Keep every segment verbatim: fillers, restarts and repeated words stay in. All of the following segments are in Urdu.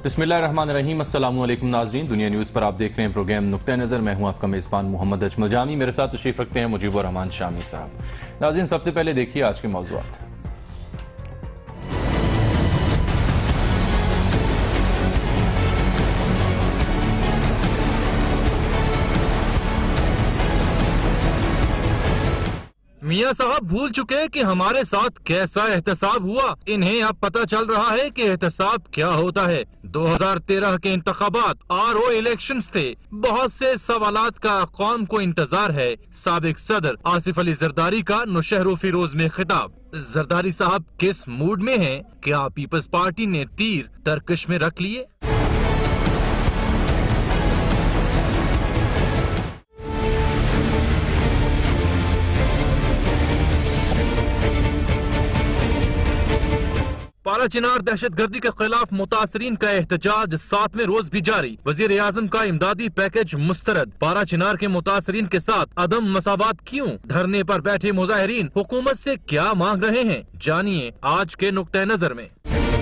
बिस्मिल्लाहिर्रहमानिर्रहीम। अस्सलाम वालेकुम नाज़रीन, दुनिया न्यूज़ पर आप देख रहे हैं प्रोग्राम नुक्ता नज़र। मैं हूं आपका मेज़बान मोहम्मद अजमल जामी। मेरे साथ तशरीफ़ रखते हैं मुजीबुर रहमान शामी साहब। नाज़रीन, सबसे पहले देखिए आज के मौज़ूआत। मियां साहब भूल चुके कि हमारे साथ कैसा एहतसाब हुआ। इन्हें अब पता चल रहा है कि एहतसाब क्या होता है। दो हज़ार तेरह के इंतखाबात आर ओ इलेक्शंस थे। बहुत से सवालात का कौम को इंतजार है। साबिक सदर आसिफ अली जरदारी का नौशहरो फिरोज में खिताब। जरदारी साहब किस मूड में हैं? क्या पीपल्स पार्टी ने तीर तरकश में रख लिए? पारा चिनार दहशत गर्दी के खिलाफ मुतासरीन का एहतजाज सातवें रोज भी जारी। वजीर आजम का इमदादी पैकेज मुस्तरद। पारा चिनार के मुतासरीन के साथ अदम मसावात क्यों? धरने पर बैठे मुजाहिरीन हुकूमत से क्या मांग रहे हैं? जानिए आज के नुक्ते नजर में।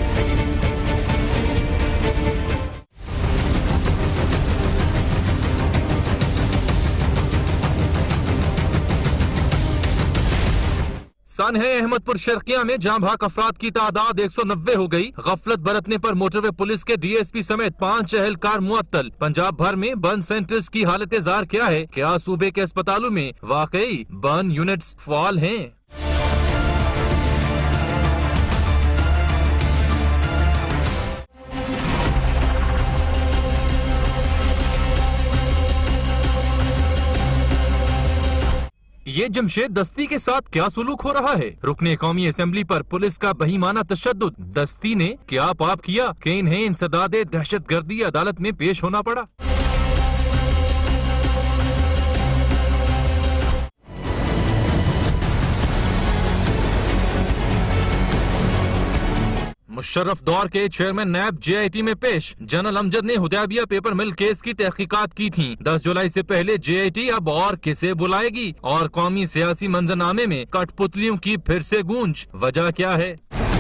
सानहे अहमदपुर शर्किया में जाँ भाग अफराद की तादाद एक सौ नब्बे हो गई। गफलत बरतने पर मोटरवे पुलिस के डी एस पी समेत पाँच एहलकार मुअत्तल। पंजाब भर में बर्न सेंटर्स की हालत जार क्या है? क्या सूबे के अस्पतालों में वाकई बर्न यूनिट्स फाल हैं? ये जमशेद दस्ती के साथ क्या सुलूक हो रहा है? रुकने कौमी असेंबली पर पुलिस का बहीमाना तशद्दुद। दस्ती ने क्या पाप किया कि इन्हें इंसदादे दहशत गर्दी अदालत में पेश होना पड़ा? मुशर्रफ दौर के chairman NAB J I T में पेश। जनरल अमजद ने हुदैबिया पेपर मिल केस की तहकीकात की थी। दस जुलाई से पहले जे आई टी अब और किसे बुलाएगी? और कौमी सियासी मंजरनामे में कठपुतलियों की फिर से गूंज, वजह क्या है?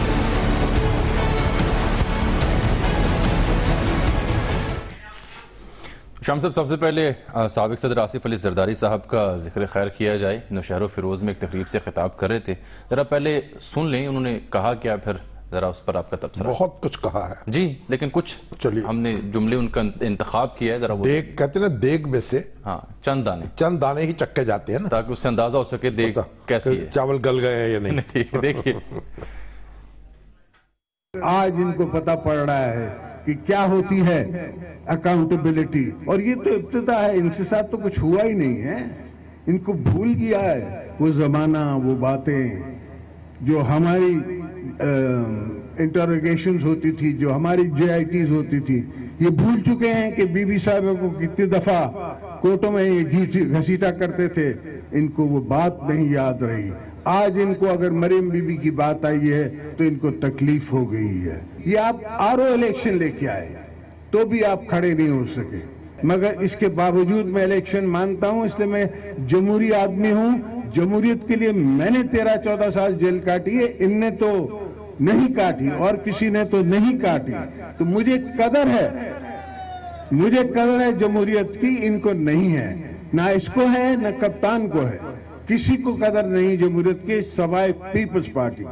शाम साहब, सबसे पहले साबिक सदर आसिफ अली जरदारी साहब का जिक्र खैर किया जाए। नौशहरो फिरोज में एक तकरीब से खिताब कर रहे थे, जरा पहले सुन लें उन्होंने कहा क्या, फिर जरा उस पर आपका तबसरा। बहुत कुछ कहा है जी, लेकिन कुछ चलिए हमने जुमले उनका इंतखाब किया है, जरा वो देग कहते हैं ना, देग में से हाँ चंद दाने चंद दाने ही चक्के जाते हैं ना, ताकि उससे अंदाजा हो सके देग कैसी है, चावल गल गए हैं या नहीं। ठीक है, देखिए आज इनको पता पड़ रहा है कि क्या होती है अकाउंटेबिलिटी, और ये तो इब्तिदा है, इनके साथ तो कुछ हुआ ही नहीं है। इनको भूल गया है वो जमाना, वो बातें जो हमारी इंटरोगेशंस होती थी, जो हमारी जे आई टीज होती थी। ये भूल चुके हैं कि बीबी साहब को कितनी दफा कोर्टों में ये घसीटा करते थे। इनको वो बात नहीं याद रही। आज इनको अगर मरियम बीबी की बात आई है तो इनको तकलीफ हो गई है। ये आप आर ओ इलेक्शन लेके आए तो भी आप खड़े नहीं हो सके, मगर इसके बावजूद मैं इलेक्शन मानता हूं, इसलिए मैं जमहूरी आदमी हूं। जमहूरियत के लिए मैंने तेरह चौदह साल जेल काटी है, इनने तो नहीं काटी और किसी ने तो नहीं काटी। तो मुझे कदर है, मुझे कदर है जमहूरियत की, इनको नहीं है। ना इसको है ना कप्तान को है, किसी को कदर नहीं जमहूरियत के सवाए पीपल्स पार्टी।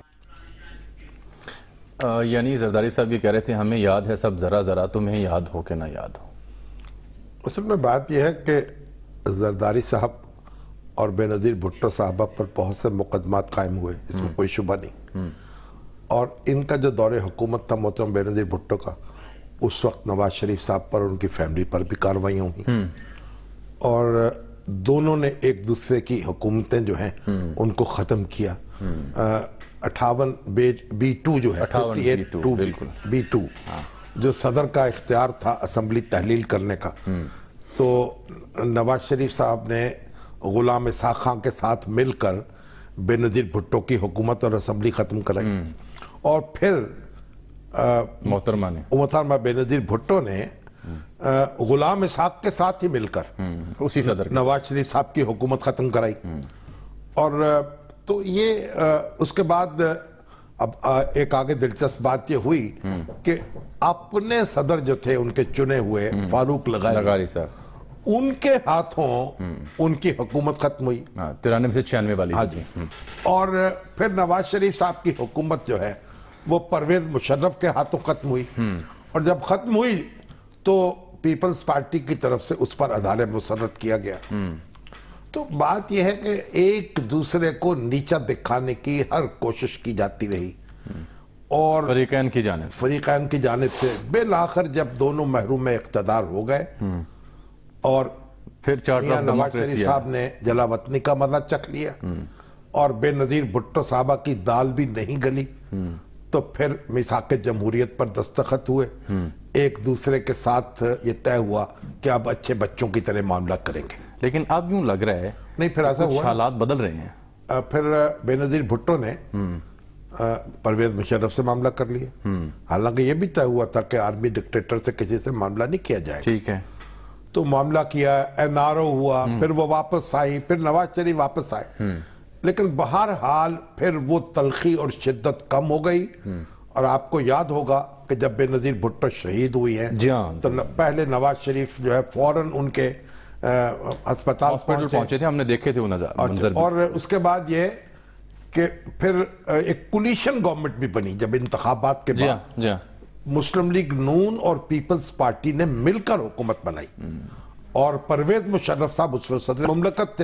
यानी जरदारी साहब ये कह रहे थे हमें याद है सब जरा जरा, तुम्हें याद हो कि ना याद हो। असल में बात यह है कि जरदारी साहब और बेनज़ीर भुट्टो साहबा पर बहुत से मुकदमात कायम हुए, इसमें कोई शुबा नहीं। और इनका जो दौरे हुकूमत था मोहतरम बेनज़ीर भुट्टो का, उस वक्त नवाज शरीफ साहब पर और उनकी फैमिली पर भी कार्रवाइयाँ हुई, और दोनों ने एक दूसरे की हुकूमतें जो हैं उनको ख़त्म किया। अट्ठावन बी टू जो है fifty eight two B two जो सदर का इख्तियार था असम्बली तहलील करने का, तो नवाज शरीफ साहब ने गुलाम इसाक खां के साथ मिलकर बेनज़ीर भुट्टो की हुकूमत और असम्बली ख़त्म कराई। और फिर मोहतरमा ने मोहतरमा बेनज़ीर भुट्टो ने गुलाम इसाक के साथ ही मिलकर उसी सदर नवाज शरीफ साहब की हुकूमत ख़त्म कराई। और तो ये उसके बाद اب ایک آگے دلچسپ بات یہ ہوئی کہ اپنے صدر جو تھے ان کے چنے ہوئے فاروق لغاری صاحب، ان کے ہاتھوں ان کی حکومت ختم ہوئی ترانوے سے چھیانوے والی. ہاں جی. اور پھر نواز شریف صاحب کی حکومت جو ہے وہ پرویز مشرف کے ہاتھوں ختم ہوئی، اور جب ختم ہوئی تو پیپلز پارٹی کی طرف سے اس پر ادارے مسرت کیا گیا. تو بات یہ ہے کہ ایک دوسرے کو نیچا دکھانے کی ہر کوشش کی جاتی رہی، اور فریقین کی جانب فریقین کی جانب سے بالآخر جب دونوں محروم اقتدار ہو گئے اور پھر میاں نواز شریف صاحب نے جلا وطنی کا مزہ چکھ لیا اور بے نظیر بھٹو صاحبہ کی دال بھی نہیں گلی، تو پھر میثاق جمہوریت پر دستخط ہوئے. ایک دوسرے کے ساتھ یہ طے ہوا کہ اب اچھے بچوں کی طرح معاملہ کریں گے. لیکن اب یوں لگ رہا ہے نہیں، پھر ایسا ہوا حالات بدل رہے ہیں. پھر بے نظیر بھٹو نے پرویز مشرف سے معاملہ کر لیا، حالانکہ یہ بھی طے ہوا تھا کہ آرمی ڈکٹیٹر سے کسی سے معاملہ نہیں کیا جائے. ٹھیک ہے، تو معاملہ کیا، این آر او ہوا، پھر وہ واپس آئی، پھر نواز شریف واپس آئے. لیکن بہرحال پھر وہ تلخی اور شدت کم ہو گئی. اور آپ کو یاد ہوگا کہ جب بے نظیر بھٹو شہید ہوئی ہیں تو پہلے نواز شریف جو ہے فوراً ان کے ہسپتال پہنچے تھے، ہم نے دیکھے تھے وہ منظر. اور اس کے بعد یہ کہ پھر ایک کولیشن گورنمنٹ بھی بنی جب انتخابات کے بعد مسلم لیگ نون اور پیپلز پارٹی نے مل کر حکومت بنائی، اور پرویز مشرف صاحب اس وقت صدر مملکت تھے.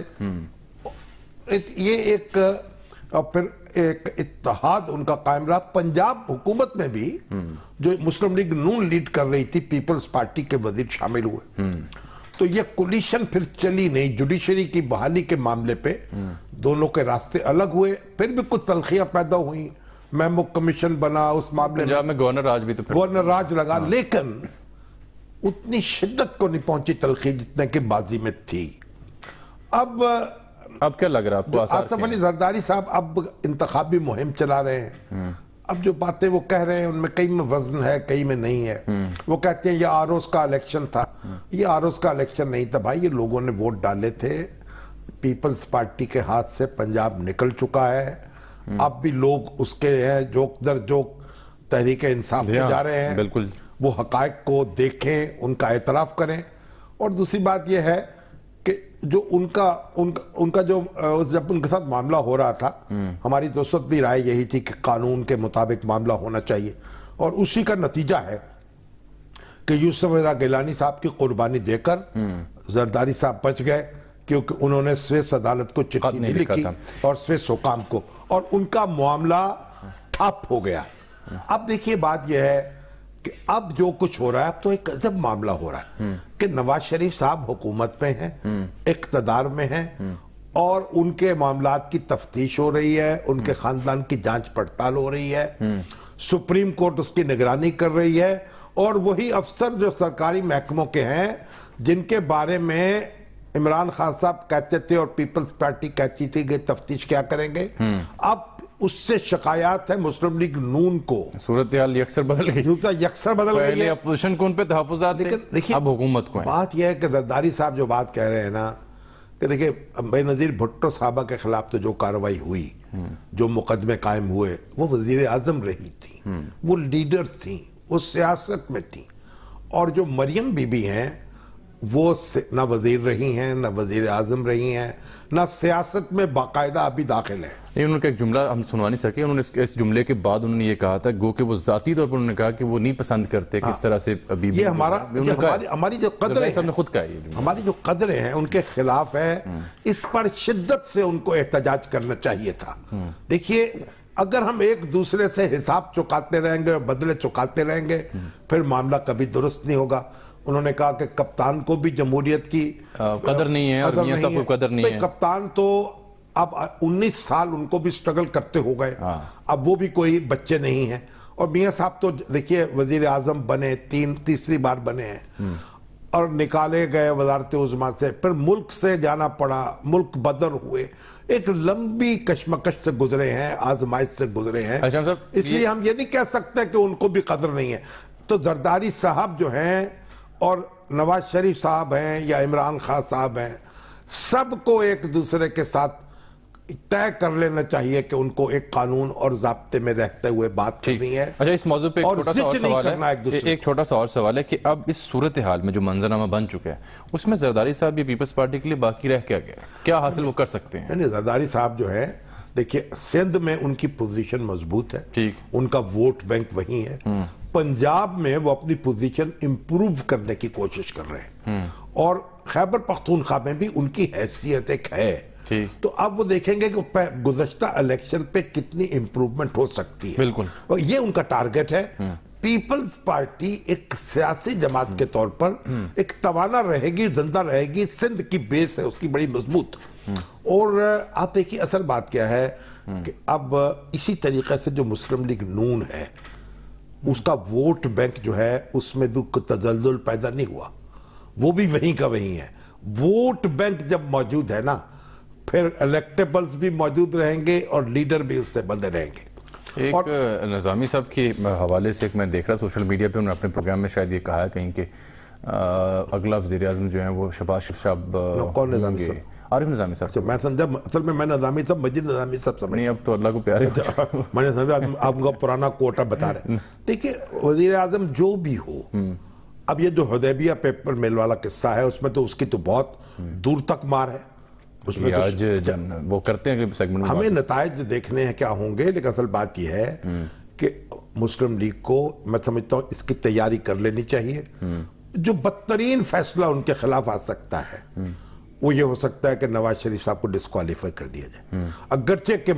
یہ ایک اور پھر ایک اتحاد ان کا قائم رہا. پنجاب حکومت میں بھی جو مسلم لیگ نون لیڈ کر رہی تھی پیپلز پارٹی کے وزیر شامل ہوئے. تو یہ کولیشن پھر چلی نہیں. جوڈیشری کی بحالی کے معاملے پہ دونوں کے راستے الگ ہوئے. پھر بھی کچھ تلخیاں پیدا ہوئیں، میمو کمیشن بنا اس معاملے میں، میں گورنر راج بھی تو گورنر راج لگا، لیکن اتنی شدت کو نہیں پہنچی تلخی جتنے کہ ماضی میں تھی. اب اب کیا لگ رہا ہے آپ کو؟ آصف علی زرداری صاحب اب انتخابی مہم چلا رہے ہیں. اب جو باتیں وہ کہہ رہے ہیں ان میں کئی میں وزن ہے، کئی میں نہیں ہے. وہ کہتے ہیں یہ آروز کا الیکشن تھا. یہ آروز کا الیکشن نہیں تھا بھائی، یہ لوگوں نے ووٹ ڈالے تھے. پیپلز پارٹی کے ہاتھ سے پنجاب نکل چکا ہے. اب بھی لوگ اس کے ہیں جوک در جوک تحریک انصاف میں جا رہے ہیں. بالکل، وہ حقائق کو دیکھیں، ان کا اعتراف کریں. اور دوسری بات یہ ہے کہ جو ان کا ان کا جو جب ان کے ساتھ معاملہ ہو رہا تھا، ہماری دوست بھی رائے یہی تھی کہ قانون کے مطابق معاملہ ہونا چاہیے. اور اسی کا نتیجہ ہے کہ یوسف رضا گیلانی صاحب کی قربانی دے کر زرداری صاحب بچ گئے، کیونکہ انہوں نے سویس عدالت کو چٹھی نہیں لکھی اور سویس حکام کو، اور ان کا معاملہ ٹھپ ہو گیا. اب دیکھیے بات یہ ہے کہ اب جو کچھ ہو رہا ہے اب تو ایک عجب معاملہ ہو رہا ہے کہ نواز شریف صاحب حکومت میں ہیں، اقتدار میں ہیں، اور ان کے معاملات کی تفتیش ہو رہی ہے، ان کے خاندان کی جانچ پڑتال ہو رہی ہے، سپریم کورٹ اس کی نگرانی کر رہی ہے. اور وہی افسر جو سرکاری محکموں کے ہیں جن کے بارے میں عمران خان صاحب کہتے تھے اور پیپلز پارٹی کہتی تھی کہ تفتیش کیا کریں گے، اب اس سے شکایات ہے مسلم لیگ نون کو. صورتحال یکسر بدل گئی، یکسر بدل گئی پہلے اپوزیشن کو ان پہ تحفظات تھے، اب حکومت کو. بات یہ ہے کہ زرداری صاحب جو بات کہہ رہے ہیں نا کہ دیکھیں بے نظیر بھٹو صاحبہ کے خلاف تو جو کارروائی ہوئی، جو مقدمے قائم ہوئے، وہ وزیر اعظم رہی تھی، وہ لیڈر تھیں، وہ سیاست میں تھیں. اور جو مریم بی بی ہیں وہ نہ وزیر رہی ہیں، نہ وزیر اعظم رہی ہیں، نہ سیاست میں باقاعدہ ابھی داخل ہیں. انہوں نے ایک جملہ ہم سنوا نہیں سکے، انہوں نے اس جملے کے بعد انہوں نے یہ کہا تھا گو کہ وہ ذاتی طور پر انہوں نے کہا کہ وہ نہیں پسند کرتے کس طرح سے ابھی یہ ہمارا ہماری جو قدریں ہیں خود کہا یہ ہماری جو قدریں ہیں ان کے خلاف ہے. اس پر شدت سے ان کو احتجاج کرنا چاہیے تھا. دیکھیے اگر ہم ایک دوسرے سے حساب چکاتے رہیں گے، بدلے چکاتے رہیں گے، پھر معاملہ کبھی درست نہیں ہوگا. انہوں نے کہا کہ کپتان کو بھی جمہوریت کی قدر نہیں ہے اور میاں صاحب کو قدر نہیں ہے. کپتان تو اب انیس سال ان کو بھی سٹرگل کرتے ہو گئے، اب وہ بھی کوئی بچے نہیں ہیں. اور میاں صاحب تو دیکھیے وزیر اعظم بنے، تین تیسری بار بنے ہیں اور نکالے گئے وزارت عظمیٰ سے، پھر ملک سے جانا پڑا، ملک بدر ہوئے، ایک لمبی کشمکش سے گزرے ہیں، آزمائش سے گزرے ہیں. اس لیے ہم یہ نہیں کہہ سکتے کہ ان کو بھی قدر نہیں ہے. تو زرداری صاحب جو ہیں اور نواز شریف صاحب ہیں یا عمران خان صاحب ہیں، سب کو ایک دوسرے کے ساتھ طے کر لینا چاہیے کہ ان کو ایک قانون اور ضابطے میں رہتے ہوئے بات کرنی ہے. اچھا اس موضوع پہ ایک چھوٹا سا اور سوال ہے ایک چھوٹا سا اور سوال ہے کہ اب اس صورتحال میں جو منظرنامہ بن چکا ہے اس میں زرداری صاحب یہ پیپلز پارٹی کے لیے باقی رہ کیا گیا کیا حاصل وہ کر سکتے ہیں؟ نہیں زرداری صاحب جو ہے دیکھیے سندھ میں ان کی پوزیشن مضبوط ہے, ان کا ووٹ بینک وہی ہے. پنجاب میں وہ اپنی پوزیشن امپروو کرنے کی کوشش کر رہے ہیں اور خیبر پختونخوا میں بھی ان کی حیثیت ایک ہے. تو اب وہ دیکھیں گے کہ گزشتہ الیکشن پہ کتنی امپروومنٹ ہو سکتی ہے. بالکل یہ ان کا ٹارگٹ ہے. پیپلز پارٹی ایک سیاسی جماعت کے طور پر ایک توانا رہے گی, زندہ رہے گی. سندھ کی بیس ہے اس کی بڑی مضبوط. اور آپ دیکھیے اصل بات کیا ہے کہ اب اسی طریقے سے جو مسلم لیگ نون ہے اس کا ووٹ بینک جو ہے اس میں بھی کوئی تزلزل پیدا نہیں ہوا, وہ بھی وہیں کا وہیں ہے. ووٹ بینک جب موجود ہے نا پھر الیکٹیبلز بھی موجود رہیں گے اور لیڈر بھی اس سے بندے رہیں گے. ایک نظامی صاحب کے حوالے سے ایک میں دیکھ رہا سوشل میڈیا پہ انہوں نے اپنے پروگرام میں شاید یہ کہا ہے کہیں کہ اگلا وزیر اعظم جو ہیں وہ شہباز شریف صاحب. کون نظامی صاحب؟ عارف نظامی صاحب. میں سمجھا اصل میں میں نظامی صاحب مجید نظامی صاحب سمجھا. نہیں اب تو اللہ کو پیارے میں نے سمجھا آپ کا پرانا کوٹا بتا رہے ہیں. دیکھیے وزیر اعظم جو بھی ہو, اب یہ جو حدیبیہ پیپر میل والا قصہ ہے اس میں تو اس کی تو بہت دور تک مار ہے. اس میں آج وہ کرتے ہیں سیگمنٹ ہمیں نتائج دیکھنے ہیں کیا ہوں گے, لیکن اصل بات یہ ہے کہ مسلم لیگ کو میں سمجھتا ہوں اس کی تیاری کر لینی چاہیے. جو بدترین فیصلہ ان کے خلاف آ سکتا ہے وہ یہ ہو سکتا ہے کہ نواز شریف صاحب کو ڈسکوالیفائی کر دیا جائے. اگرچہ کہ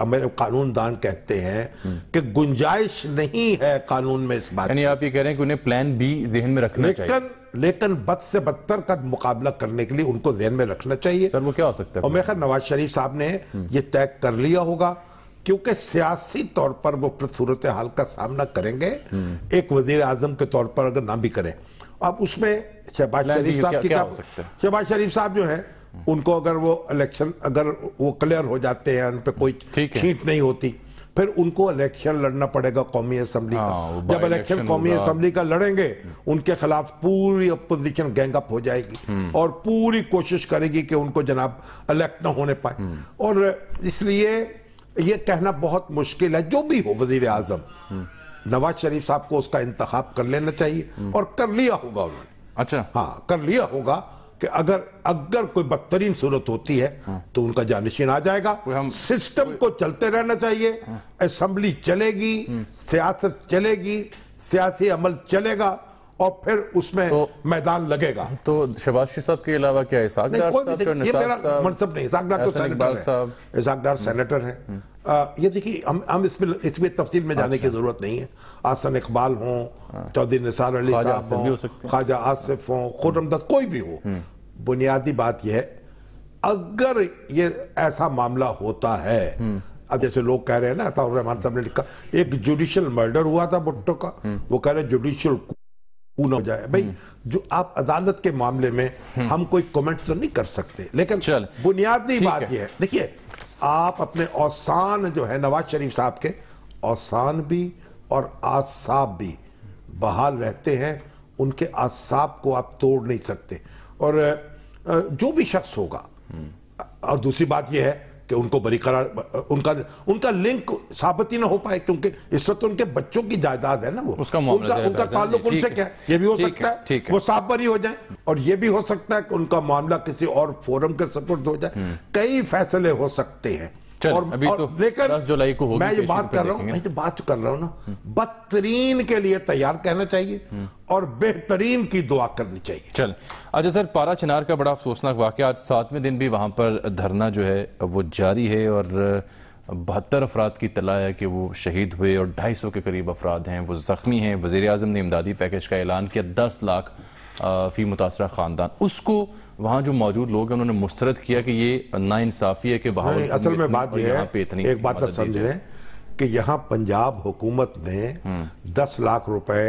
قانون دان کہتے ہیں کہ گنجائش نہیں ہے قانون میں اس بات, یعنی آپ یہ کہہ رہے ہیں کہ انہیں پلان بی ذہن میں رکھنا چاہیے. لیکن لیکن بد سے بدتر کا مقابلہ کرنے کے لیے ان کو ذہن میں رکھنا چاہیے. سر وہ کیا ہو سکتا ہے؟ اور میرے خیال نواز شریف صاحب نے یہ طے کر لیا ہوگا کیونکہ سیاسی طور پر وہ صورتحال کا سامنا کریں گے ایک وزیر اعظم کے طور پر اگر نہ بھی کریں. اب اس میں شہباز شریف صاحب کی شہباز شریف صاحب جو ہے ان کو اگر وہ الیکشن اگر وہ کلیئر ہو جاتے ہیں, ان پہ کوئی چھینٹ نہیں ہوتی, پھر ان کو الیکشن لڑنا پڑے گا قومی اسمبلی کا. جب الیکشن قومی اسمبلی کا لڑیں گے ان کے خلاف پوری اپوزیشن گینگ اپ ہو جائے گی اور پوری کوشش کرے گی کہ ان کو جناب الیکٹ نہ ہونے پائے. اور اس لیے یہ کہنا بہت مشکل ہے. جو بھی ہو وزیر اعظم, نواز شریف صاحب کو اس کا انتخاب کر لینا چاہیے اور کر لیا ہوگا انہوں نے. اچھا ہاں کر لیا ہوگا کہ اگر اگر کوئی بدترین صورت ہوتی ہے تو ان کا جانشین آ جائے گا. سسٹم کو چلتے رہنا چاہیے, اسمبلی چلے گی, سیاست چلے گی, سیاسی عمل چلے گا اور پھر اس میں میدان لگے گا. تو شہباز شریف صاحب کے علاوہ کیا اسحاق ڈار صاحب؟ یہ میرا منصب نہیں, اسحاق ڈار تو سینیٹر ہے, اسحاق ڈار سینیٹر ہے. یہ دیکھیے ہم اس میں اس میں تفصیل میں جانے کی ضرورت نہیں ہے. آسن اقبال ہوں, چودھری نثار علی صاحب ہوں, خواجہ آصف ہوں, خرم دست, کوئی بھی ہو. بنیادی بات یہ ہے اگر یہ ایسا معاملہ ہوتا ہے, اب جیسے لوگ کہہ رہے ہیں نا, عطاء الرحمان صاحب نے لکھا ایک جوڈیشل مرڈر ہوا تھا بھٹو کا, وہ کہہ رہے جوڈیشل نہ ہو جائے. بھائی جو آپ عدالت کے معاملے میں ہم کوئی کومنٹ تو نہیں کر سکتے, لیکن بنیادی بات یہ ہے دیکھیے آپ اپنے اوسان جو ہے نواز شریف صاحب کے اوسان بھی اور اعصاب بھی بحال رہتے ہیں. ان کے اعصاب کو آپ توڑ نہیں سکتے. اور جو بھی شخص ہوگا, اور دوسری بات یہ ہے کہ ان کو بری قرار, ان کا ان کا لنک ثابت ہی نہ ہو پائے کیونکہ اس وقت ان کے بچوں کی جائیداد ہے نا, وہ اس کا ان کا تعلق ان سے کیا ہے, یہ بھی ہو سکتا ہے وہ صاف بری ہو جائیں, اور یہ بھی ہو سکتا ہے کہ ان کا معاملہ کسی اور فورم کے سپورٹ ہو جائے. کئی فیصلے ہو سکتے ہیں. اور لیکن میں یہ بات کر رہا ہوں میں یہ بات کر رہا ہوں نا بدترین کے لیے تیار کہنا چاہیے اور بہترین کی دعا کرنی چاہیے. چل اچھا سر, پارا چنار کا بڑا افسوسناک واقعہ, آج ساتویں دن بھی وہاں پر دھرنا جو ہے وہ جاری ہے اور بہتر افراد کی اطلاع ہے کہ وہ شہید ہوئے اور ڈھائی سو کے قریب افراد ہیں وہ زخمی ہیں. وزیر اعظم نے امدادی پیکج کا اعلان کیا, دس لاکھ فی متاثرہ خاندان. اس کو وہاں جو موجود لوگ ہیں انہوں نے مسترد کیا کہ یہ ناانصافی ہے کہ بہاول اصل میں بات یہ ہے, ایک بات آپ سمجھ لیں کہ یہاں پنجاب حکومت نے دس لاکھ روپے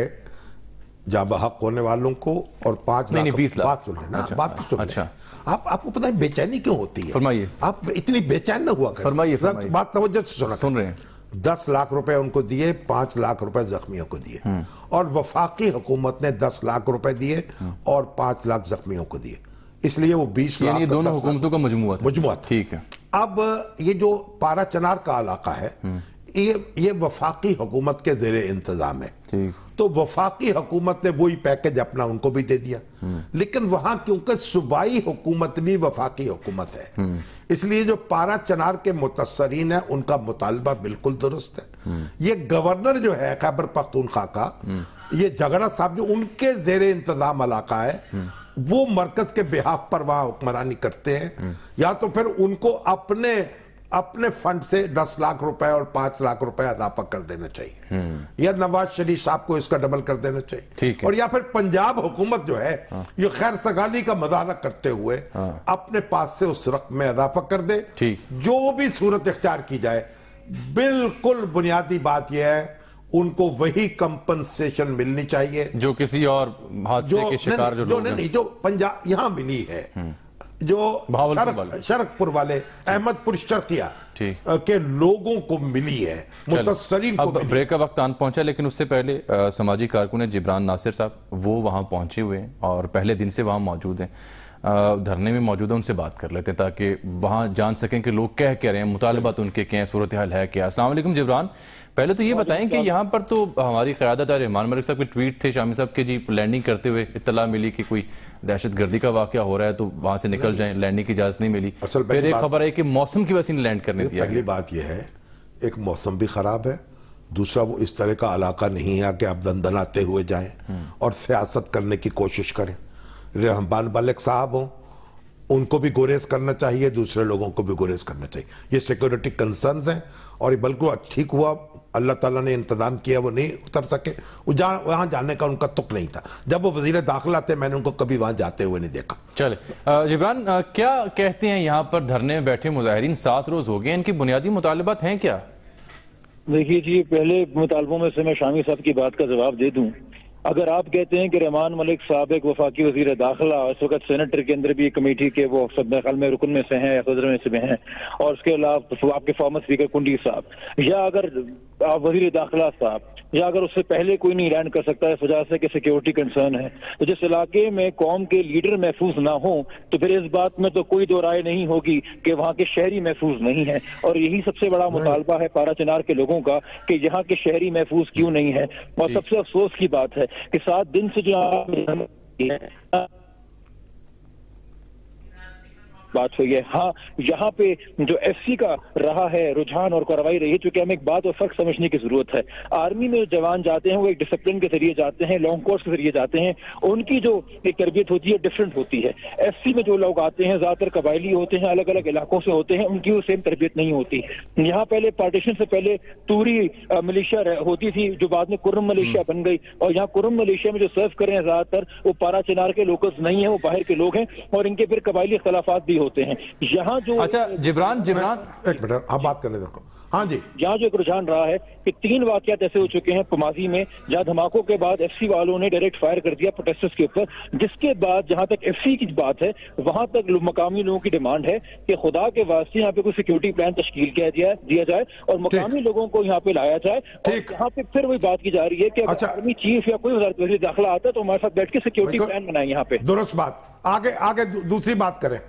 جاں بحق ہونے والوں کو اور پانچ لاکھ بیس لاکھ بات سن لینا بات تو سن لیں. آپ آپ کو پتہ ہے بے چینی کیوں ہوتی ہے؟ فرمائیے. آپ اتنی بے چین نہ ہوا کریں. فرمائیے فرمائیے. بات توجہ سے سنا. سن رہے ہیں. دس لاکھ روپے ان کو دیے, پانچ لاکھ روپے زخمیوں کو دیے, اور وفاقی حکومت نے دس لاکھ روپے دیے اور پانچ لاکھ زخمیوں کو دیے. اس لیے وہ بیس لاکھ دونوں حکومتوں کا مجموعہ مجموعہ ٹھیک ہے. اب یہ جو پارا چنار کا علاقہ ہے یہ یہ وفاقی حکومت کے زیر انتظام ہے، تو وفاقی حکومت نے وہی پیکج اپنا ان کو بھی دے دیا، لیکن وہاں کیونکہ صوبائی حکومت بھی وفاقی حکومت ہے، اس لیے جو پارا چنار کے متاثرین ہیں ان کا مطالبہ بالکل درست ہے۔ یہ گورنر جو ہے خیبر پختونخوا کا، یہ جھگڑا صاحب جو ان کے زیر انتظام علاقہ ہے، وہ مرکز کے بہاف پر وہاں حکمرانی کرتے ہیں، یا تو پھر ان کو اپنے اپنے فنڈ سے دس لاکھ روپے اور پانچ لاکھ روپے اضافہ کر دینا چاہیے، یا نواز شریف صاحب کو اس کا ڈبل کر دینا چاہیے، اور یا پھر پنجاب حکومت جو ہے یہ خیر سگالی کا مظاہرہ کرتے ہوئے اپنے پاس سے اس رقم میں اضافہ کر دے۔ جو بھی صورت اختیار کی جائے، بالکل بنیادی بات یہ ہے ان کو وہی کمپنسیشن ملنی چاہیے جو کسی اور حادثے کے شکار جو لوگ ہیں، جو پنجاب یہاں ملی ہے، جو شرق پور والے احمد پور شرقیہ کے لوگوں کو ملی ہے، متاثرین کو ملی۔ بریک کا وقت آن پہنچا، لیکن اس سے پہلے سماجی کارکن جبران ناصر صاحب وہ وہاں پہنچے ہوئے ہیں اور پہلے دن سے وہاں موجود ہیں، دھرنے میں موجود ہیں، ان سے بات کر لیتے ہیں تاکہ وہاں جان سکیں کہ لوگ کہہ کہہ رہے ہیں، مطالبات ان کے کیا ہیں، صورتحال ہے کیا۔ السلام علیکم جبران، پہلے تو یہ بتائیں کہ یہاں پر تو ہماری قیادت ہے، رحمان ملک صاحب کے ٹویٹ تھے شامی صاحب کے، جی لینڈنگ کرتے ہوئے اطلاع ملی کہ کوئی دہشت گردی کا واقعہ ہو رہا ہے تو وہاں سے نکل جائیں، لینڈنگ کی اجازت نہیں ملی، پھر ایک خبر ہے کہ موسم کی وجہ سے لینڈ کرنے دیا۔ پہلی بات یہ ہے ایک موسم بھی خراب ہے، دوسرا وہ اس طرح کا علاقہ نہیں ہے کہ آپ دندناتے ہوئے جائیں اور سیاست کرنے کی کوشش کریں۔ رحمان ملک صاحب ہوں، ان کو بھی گریز کرنا چاہیے، دوسرے لوگوں کو بھی گریز کرنا چاہیے، یہ سیکورٹی کنسرنز ہیں، اور یہ بلکہ ٹھیک ہوا اللہ تعالیٰ نے انتظام کیا وہ نہیں اتر سکے، وہاں جانے کا ان کا تک نہیں تھا، جب وہ وزیر داخلہ تھے میں نے ان کو کبھی وہاں جاتے ہوئے نہیں دیکھا۔ چلے جبران، کیا کہتے ہیں یہاں پر دھرنے میں بیٹھے مظاہرین؟ سات روز ہو گئے، ان کی بنیادی مطالبات ہیں کیا؟ دیکھیے جی، پہلے مطالبوں میں سے میں شامی صاحب کی بات کا جواب دے دوں۔ اگر آپ کہتے ہیں کہ رحمان ملک صاحب ایک وفاقی وزیر داخلہ، اس وقت سینیٹر کے اندر بھی ایک کمیٹی کے وہ سب خل میں رکن میں سے ہیں یا صدر میں سے بھی ہیں، اور اس کے علاوہ آپ کے فارمر اسپیکر کنڈی صاحب، یا اگر وزیر داخلہ صاحب، یا اگر اس سے پہلے کوئی نہیں لینڈ کر سکتا ہے اس وجہ سے کہ سیکیورٹی کنسرن ہے، تو جس علاقے میں قوم کے لیڈر محفوظ نہ ہوں تو پھر اس بات میں تو کوئی دو رائے نہیں ہوگی کہ وہاں کے شہری محفوظ نہیں ہیں، اور یہی سب سے بڑا مطالبہ ہے پارا چنار کے لوگوں کا کہ یہاں کے شہری محفوظ کیوں نہیں ہیں۔ اور سب سے افسوس کی بات ہے کہ سات دن سے جو بات ہوئی ہے، ہاں یہاں پہ جو ایف سی کا رہا ہے رجحان اور کارروائی رہی ہے، چونکہ ہمیں ایک بات اور فرق سمجھنے کی ضرورت ہے۔ آرمی میں جو جوان جاتے ہیں وہ ایک ڈسپلن کے ذریعے جاتے ہیں، لانگ کورس کے ذریعے جاتے ہیں، ان کی جو ایک تربیت ہوتی ہے ڈفرینٹ ہوتی ہے۔ ایف سی میں جو لوگ آتے ہیں زیادہ تر قبائلی ہوتے ہیں، الگ الگ علاقوں سے ہوتے ہیں، ان کی وہ سیم تربیت نہیں ہوتی۔ یہاں پہلے پارٹیشن سے پہلے توری ملیشیا ہوتی تھی جو بعد میں کرم ملیشیا بن گئی، اور یہاں کرم ملیشیا میں جو سرو کر رہے ہیں زیادہ تر وہ پارا چنار کے لوکلز نہیں ہیں، وہ باہر کے لوگ ہیں، اور ان کے پھر قبائلی اختلافات بھی ہوتے ہیں۔ یہاں جو اچھا جبران جبران ایک منٹ آپ بات کرنے دو۔ ہاں جی، یہاں جو ایک رجحان رہا ہے کہ تین واقعات ایسے ہو چکے ہیں ماضی میں جہاں دھماکوں کے بعد ایف سی والوں نے ڈائریکٹ فائر کر دیا پروٹیسٹرز کے اوپر، جس کے بعد جہاں تک ایف سی کی بات ہے وہاں تک مقامی لوگوں کی ڈیمانڈ ہے کہ خدا کے واسطے یہاں پہ کوئی سیکیورٹی پلان تشکیل کیا دیا جائے اور مقامی لوگوں کو یہاں پہ لایا جائے، اور یہاں پہ پھر وہی بات کی جا رہی ہے کہ اگر آرمی چیف یا کوئی وزارت وزیر داخلہ آتا ہے تو ہمارے ساتھ بیٹھ کے سیکیورٹی پلان بنائیں یہاں پہ۔ درست بات، آگے آگے دوسری بات کریں۔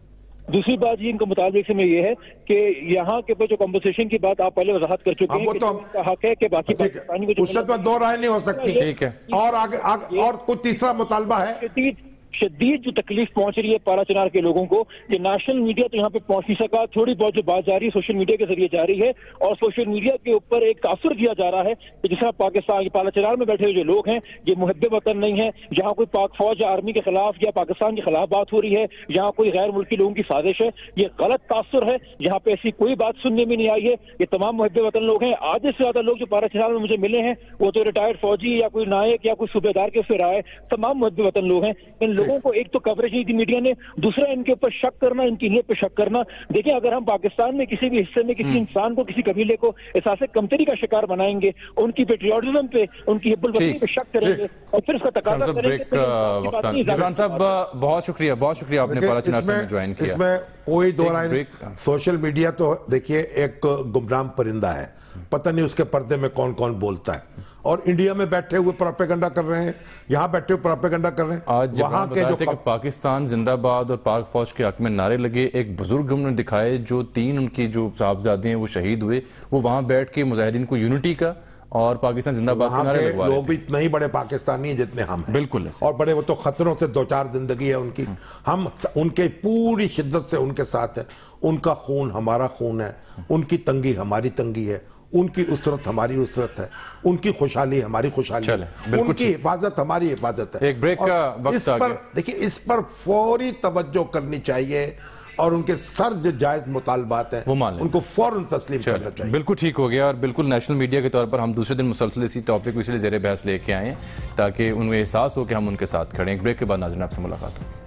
دوسری بات یہ ان کے مطابق سے میں یہ ہے کہ یہاں کے جو کمپنسیشن کی بات آپ پہلے وضاحت کر چکے ہیں کہ حق ہے کہ باقی پاکستانی کو اس سے دو رائے نہیں ہو سکتی، اور آگے اور کوئی تیسرا مطالبہ ہے؟ شدید جو تکلیف پہنچ رہی ہے پارا چنار کے لوگوں کو کہ نیشنل میڈیا تو یہاں پہ پہنچ نہیں سکا، تھوڑی بہت جو بات جاری ہے سوشل میڈیا کے ذریعے جاری ہے، اور سوشل میڈیا کے اوپر ایک تاثر دیا جا رہا ہے کہ جس طرح پاکستان پارا چنار میں بیٹھے ہوئے جو لوگ ہیں یہ محب وطن نہیں ہیں، جہاں کوئی پاک فوج یا آرمی کے خلاف یا پاکستان کے خلاف بات ہو رہی ہے، یہاں کوئی غیر ملکی لوگوں کی سازش ہے، یہ غلط تاثر ہے، یہاں پہ ایسی کوئی بات سننے میں نہیں آئی ہے۔ یہ تمام محب وطن لوگ ہیں، آدھے سے زیادہ لوگ جو پارا چنار میں مجھے ملے ہیں وہ تو ریٹائرڈ فوجی یا کوئی نائک یا کوئی صوبے دار کے اس سے رائے، تمام محب وطن لوگ ہیں۔ ان لوگوں کو ایک تو کوریج نہیں تھی میڈیا نے، دوسرا ان کے اوپر شک کرنا، ان کی نیت پہ شک کرنا۔ دیکھیں اگر ہم پاکستان میں کسی بھی حصے میں کسی انسان کو کسی قبیلے کو احساس کمتری کا شکار بنائیں گے، ان کی پیٹریوٹزم پہ ان کی حب الوطنی پہ شک کریں گے اور پھر اس کا تقاضا کریں گے۔ جبران صاحب بہت شکریہ، بہت شکریہ آپ نے پارا چنار سے جوائن کیا۔ کوئی دو رائے نہیں. سوشل میڈیا تو دیکھیے ایک گمنام پرندہ ہے, پتہ نہیں اس کے پردے میں کون کون بولتا ہے, اور انڈیا میں بیٹھے ہوئے پروپیگنڈا کر رہے ہیں, یہاں بیٹھے ہوئے پروپیگنڈا کر رہے ہیں. آج وہاں کے جو کہ پاکستان زندہ باد اور پاک فوج کے حق میں نعرے لگے, ایک بزرگ ہم نے دکھائے جو تین ان کی جو صاحبزادے ہیں وہ شہید ہوئے, وہ وہاں بیٹھ کے مظاہرین کو یونٹی کا اور پاکستان زندہ باد کے نعرے لگوا رہے تھے. لوگ بھی اتنے ہی بڑے پاکستانی ہیں جتنے ہم ہیں, بالکل, اور بڑے وہ تو خطروں سے دو چار زندگی ہے ان کی. ہم ان کے پوری شدت سے ان کے ساتھ ہیں. ان کا خون ہمارا خون ہے, ان کی تنگی ہماری تنگی ہے, ان کی اسرت ہماری اسرت ہے, ان کی خوشحالی ہماری خوشحالی ہے, ان کی حفاظت ہماری حفاظت ہے. ایک بریک کا وقت آ گیا. دیکھیں اس پر فوری توجہ کرنی چاہیے, اور ان کے سر جو جائز مطالبات ہیں ان کو فوراً تسلیم کرنا چاہیے. بالکل ٹھیک ہو گیا, اور بالکل نیشنل میڈیا کے طور پر ہم دوسرے دن مسلسل اسی ٹاپک کو اس لیے زیر بحث لے کے آئے ہیں تاکہ ان کو احساس ہو کہ ہم ان کے ساتھ کھڑے ہیں. ایک بریک کے بعد ناظرین آپ سے ملاقات ہو.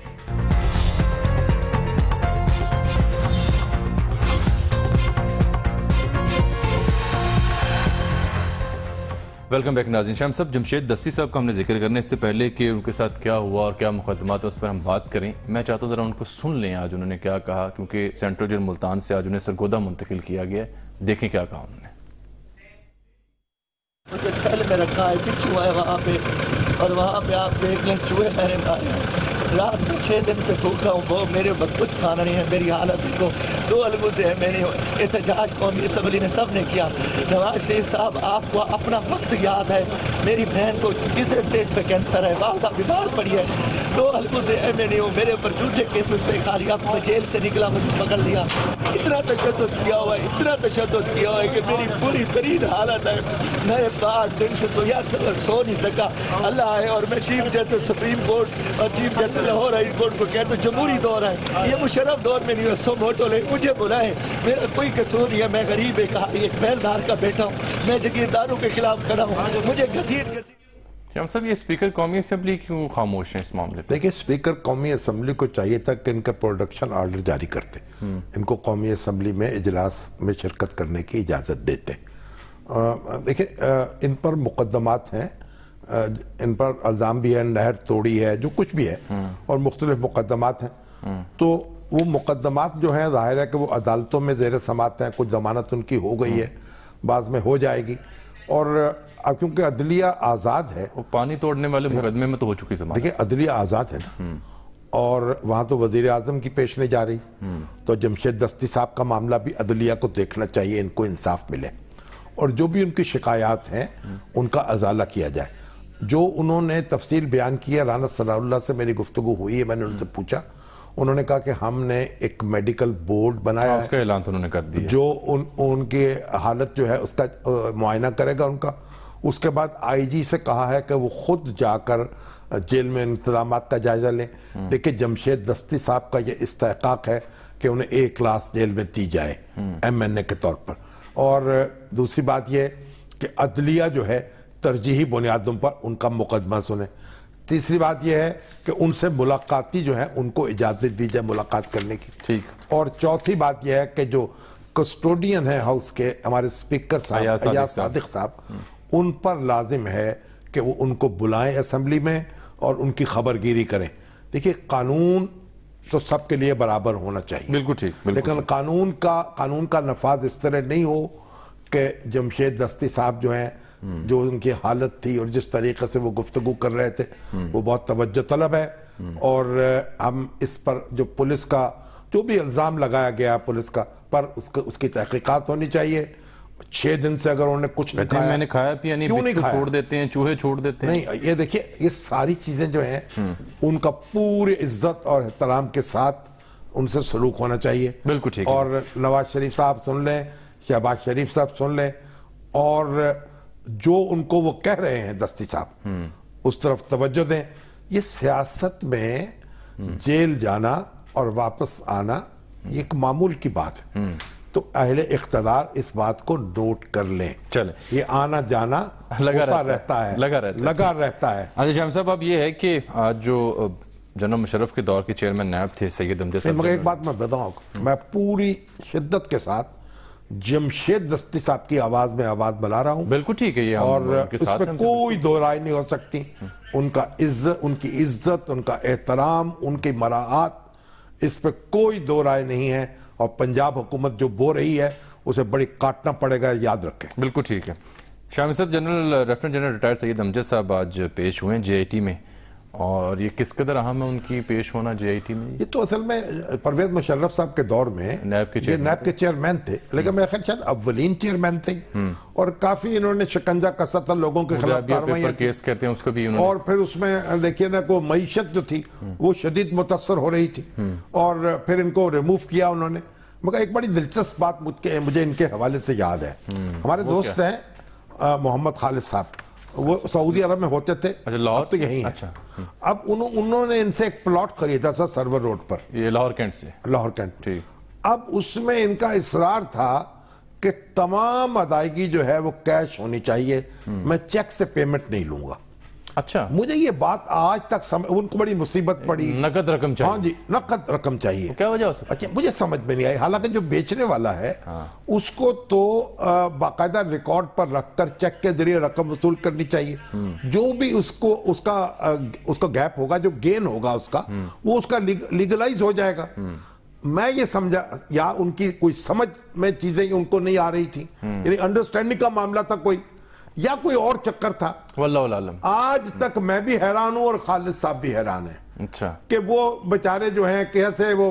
ویلکم بیک ناظرین. شام صاحب, جمشید دستی صاحب کا ہم نے ذکر کرنے اس سے پہلے کہ ان کے ساتھ کیا ہوا اور کیا مقدمات اس پر ہم بات کریں, میں چاہتا ہوں ذرا ان کو سن لیں آج انہوں نے کیا کہا, کیونکہ سینٹرل جیل ملتان سے آج انہیں سرگودا منتقل کیا گیا ہے. دیکھیں کیا کہا انہوں نے. مجھے سیل میں رکھا ہے, بچھو ہے وہاں پہ, اور وہاں پہ آپ دیکھ لیں چوہے میں نے مارے ہیں. رات میں چھ دن سے بھوکا ہوں, وہ میرے وقت کچھ کھانا نہیں ہے. میری حالت کو دو الگو سے ہے. میں نے احتجاج قومی اسمبلی نے سب نے کیا. نواز شریف صاحب آپ کو اپنا وقت یاد ہے, میری بہن کو تیسرے اسٹیج پہ کینسر ہے, والدہ بیمار پڑی ہے. دو الگو سے ایم این اے ہوں, میرے اوپر جھوٹے کیسز سے خالی اب میں جیل سے نکلا, مجھے پکڑ لیا. اتنا تشدد کیا ہوا ہے, اتنا تشدد کیا ہوا ہے کہ میری پوری ترین حالت ہے. میرے پاس دن سے تو یاد سو نہیں سکا. اللہ ہے, اور میں چیف جیسے سپریم کورٹ اور چیف جیسے لاہور ہائی کورٹ کو کہتا ہوں جمہوری دور ہے, یہ مشرف دور میں نہیں ہے. سو موٹو لے مجھے بلائیں, میرا کوئی قصور نہیں ہے. میں غریب ایک ایک محلدار کا بیٹا ہوں, میں جگیرداروں کے خلاف کھڑا ہوں. مجھے گھسیٹ گھسیٹ. شام صاحب, یہ اسپیکر قومی اسمبلی کیوں خاموش ہیں اس معاملے پہ؟ دیکھیں اسپیکر قومی اسمبلی کو چاہیے تھا کہ ان کا پروڈکشن آرڈر جاری کرتے, ان کو قومی اسمبلی میں اجلاس میں شرکت کرنے کی اجازت دیتے. دیکھیں ان پر مقدمات ہیں, ان پر الزام بھی ہے, نہر توڑی ہے, جو کچھ بھی ہے, اور مختلف مقدمات ہیں. تو وہ مقدمات جو ہیں ظاہر ہے کہ وہ عدالتوں میں زیر سماعت ہیں. کچھ ضمانت ان کی ہو گئی ہے, بعض میں ہو جائے گی, اور اب کیونکہ عدلیہ آزاد ہے. وہ پانی توڑنے والے مقدمے میں تو ہو چکی ضمانت. دیکھیں عدلیہ آزاد ہے نا, اور وہاں تو وزیر اعظم کی پیش نہیں جا رہی, تو جمشید دستی صاحب کا معاملہ بھی عدلیہ کو دیکھنا چاہیے, ان کو انصاف ملے, اور جو بھی ان کی شکایات ہیں ان کا ازالہ کیا جائے. جو انہوں نے تفصیل بیان کی ہے, رانا ثناء اللہ سے میری گفتگو ہوئی ہے, میں نے ان سے پوچھا, انہوں نے کہا کہ ہم نے ایک میڈیکل بورڈ بنایا ہے, اس کا اعلان تو انہوں نے کر دیا, جو ان ان کی حالت جو ہے اس کا معائنہ کرے گا ان کا. اس کے بعد آئی جی سے کہا ہے کہ وہ خود جا کر جیل میں انتظامات کا جائزہ لیں. دیکھیں جمشید دستی صاحب کا یہ استحقاق ہے کہ انہیں ایک کلاس جیل میں دی جائے ایم این اے کے طور پر. اور دوسری بات یہ کہ عدلیہ جو ہے ترجیحی بنیادوں پر ان کا مقدمہ سنیں. تیسری بات یہ ہے کہ ان سے ملاقاتی جو ہے ان کو اجازت دی جائے ملاقات کرنے کی. ٹھیک. اور چوتھی بات یہ ہے کہ جو کسٹوڈین ہے ہاؤس کے ہمارے اسپیکر صاحب ایاز صادق صاحب, ان پر لازم ہے کہ وہ ان کو بلائیں اسمبلی میں اور ان کی خبرگیری کریں. دیکھیے قانون تو سب کے لیے برابر ہونا چاہیے, بالکل ٹھیک, لیکن قانون کا قانون کا نفاذ اس طرح نہیں ہو کہ جمشید دستی صاحب جو ہیں, جو ان کی حالت تھی اور جس طریقے سے وہ گفتگو کر رہے تھے وہ بہت توجہ طلب ہے. اور ہم اس پر جو پولیس کا جو بھی الزام لگایا گیا پولیس کا پر اس اس کی تحقیقات ہونی چاہیے. چھ دن سے اگر انہوں نے کچھ نہیں کھایا, میں نے کھایا پیا نہیں, بچھو چھوڑ دیتے ہیں, چوہے چھوڑ دیتے ہیں. نہیں, یہ دیکھیے یہ ساری چیزیں جو ہیں ان کا پورے عزت اور احترام کے ساتھ ان سے سلوک ہونا چاہیے. بالکل ٹھیک. اور نواز شریف صاحب سن لیں, شہباز شریف صاحب سن لیں, اور جو ان کو وہ کہہ رہے ہیں دستی صاحب اس طرف توجہ دیں. یہ سیاست میں جیل جانا اور واپس آنا یہ ایک معمول کی بات ہے, تو اہل اقتدار اس بات کو نوٹ کر لیں. چلیں, یہ آنا جانا ہوتا رہتا ہے, لگا رہتا ہے, لگا رہتا ہے. علی شام صاحب, اب یہ ہے کہ آج جو جنرل مشرف کے دور کے چیئرمین نائب تھے سید امجد صاحب, مگر ایک بات میں بتاؤں, میں پوری شدت کے ساتھ جمشید دستی صاحب کی آواز میں آواز بلا رہا ہوں. بالکل ٹھیک ہے, اور اس میں کوئی دو رائے نہیں ہو سکتی. ان کا عزت, ان کی عزت, ان کا احترام, ان کی مراعات, اس پہ کوئی دو رائے نہیں ہے، اور پنجاب حکومت جو بو رہی ہے اسے بڑی کاٹنا پڑے گا، یاد رکھیں۔ بالکل ٹھیک ہے شامی صاحب، general lieutenant general retired Syed Amjad صاحب آج پیش ہوئے ہیں جے آئی ٹی میں، اور یہ کس قدر اہم ہے ان کی پیش ہونا جے آئی ٹی میں؟ یہ تو اصل میں پرویز مشرف صاحب کے دور میں نیب کے یہ نیب کے چیئرمین تھے، لیکن میں خیال شاید اولین چیئرمین تھے، اور کافی انہوں نے شکنجہ کسا تھا لوگوں کے خلاف کارروائیاں کی، کیس کہتے ہیں اس کو بھی انہوں نے، اور پھر اس میں دیکھیے نا کو معیشت جو تھی وہ شدید متاثر ہو رہی تھی، اور پھر ان کو ریموو کیا انہوں نے۔ مگر ایک بڑی دلچسپ بات مجھے ان کے حوالے سے یاد ہے، ہمارے دوست ہیں محمد خالد صاحب، وہ سعودی عرب میں ہوتے تھے، اب تو یہی ہیں۔ اب انہوں نے ان سے ایک پلاٹ خریدا تھا سرور روڈ پر، یہ لاہور کینٹ سے، لاہور کینٹ۔ اب اس میں ان کا اصرار تھا کہ تمام ادائیگی جو ہے وہ کیش ہونی چاہیے، میں چیک سے پیمنٹ نہیں لوں گا۔ اچھا، مجھے یہ بات آج تک ان کو بڑی مصیبت پڑی، نقد رقم چاہیے۔ ہاں جی، نقد رقم چاہیے۔ کیا وجہ ہو سکتا ہے؟ اچھا، مجھے سمجھ میں نہیں آئی، حالانکہ جو بیچنے والا ہے اس کو تو باقاعدہ ریکارڈ پر رکھ کر چیک کے ذریعے رقم وصول کرنی چاہیے، جو بھی اس کو اس کا اس کا گیپ ہوگا، جو گین ہوگا اس کا، وہ اس کا لیگلائز ہو جائے گا۔ میں یہ سمجھا یا ان کی کوئی سمجھ میں چیزیں ان کو نہیں آ رہی تھی، یعنی انڈرسٹینڈنگ کا معاملہ تھا کوئی، یا کوئی اور چکر تھا، واللہ العالم۔ آج تک میں بھی حیران ہوں اور خالد صاحب بھی حیران ہیں، اچھا، کہ وہ بیچارے جو ہیں کیسے وہ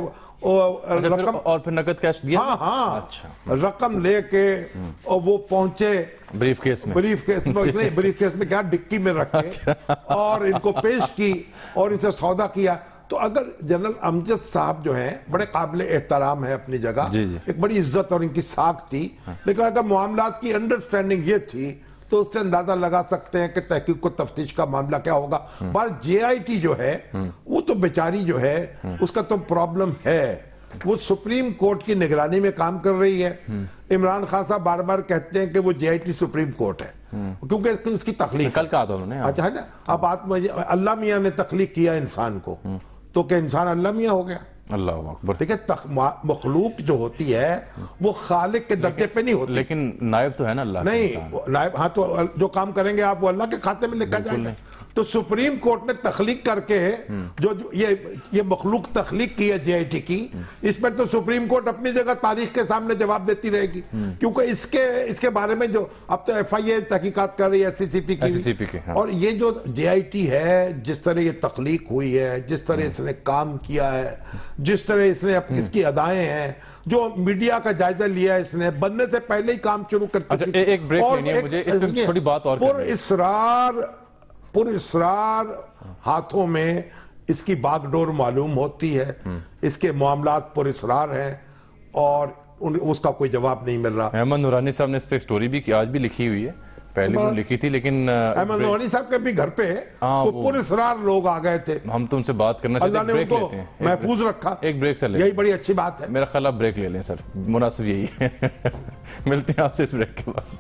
رقم اور پھر نقد کیش دیا، ہاں ہاں رقم لے کے اور وہ پہنچے بریف کیس میں، بریف کیس میں نہیں، بریف کیس میں کیا ڈکی میں رکھے اور ان کو پیش کی اور ان سے سودا کیا۔ تو اگر جنرل امجد صاحب جو ہیں بڑے قابل احترام ہیں اپنی جگہ، ایک بڑی عزت اور ان کی ساکھ تھی، لیکن اگر معاملات کی انڈرسٹینڈنگ یہ تھی تو اس سے اندازہ لگا سکتے ہیں کہ تحقیق و تفتیش کا معاملہ کیا ہوگا۔ بار جے آئی ٹی جو ہے وہ تو بیچاری جو ہے اس کا تو پرابلم ہے، وہ سپریم کورٹ کی نگرانی میں کام کر رہی ہے۔ عمران خان صاحب بار بار کہتے ہیں کہ وہ J I T supreme court ہے، کیونکہ اس کی تخلیق کل کہا تھا انہوں نے، اچھا ہے نا، اب اللہ میاں نے تخلیق کیا انسان کو، تو کہ انسان اللہ میاں ہو گیا؟ اللہ اکبر۔ ٹھیک ہے، مخلوق جو ہوتی ہے وہ خالق کے درجے پہ نہیں ہوتی، لیکن نائب تو ہے نا اللہ، نہیں نائب، ہاں تو جو کام کریں گے آپ وہ اللہ کے کھاتے میں لکھا جائے گا۔ تو سپریم کورٹ نے تخلیق کر کے جو یہ یہ مخلوق تخلیق کی ہے جے آئی ٹی کی، اس پر تو سپریم کورٹ اپنی جگہ تاریخ کے سامنے جواب دیتی رہے گی، کیونکہ اس کے اس کے بارے میں جو اب تو ایف آئی اے تحقیقات کر رہی ہے ایس سی سی پی کی، اور یہ جو جے آئی ٹی ہے جس طرح یہ تخلیق ہوئی ہے، جس طرح اس نے کام کیا ہے، جس طرح اس نے اس کی ادائیں ہیں، جو میڈیا کا جائزہ لیا ہے اس نے، بننے سے پہلے ہی کام شروع کر چکی تھی۔ ایک بریک لینی ہے مجھے، اس پہ تھوڑی بات اور پر اصرار پر اصرار ہاتھوں میں اس کی باغ ڈور معلوم ہوتی ہے، اس کے معاملات پر اصرار ہیں اور اس کا کوئی جواب نہیں مل رہا۔ احمد نورانی صاحب نے اس پہ سٹوری بھی آج بھی لکھی ہوئی ہے، پہلے بھی لکھی تھی، لیکن احمد نورانی صاحب کے بھی گھر پہ تو پر اصرار لوگ آ گئے تھے، ہم تو ان سے بات کرنا چاہتے ہیں، اللہ نے ان کو محفوظ رکھا، ایک بریک سے لیں، یہی بڑی اچھی بات ہے۔ میرا خیال آپ بریک لے لیں سر، مناسب یہی ہے۔ ملتے ہیں آپ سے اس بریک کے بعد۔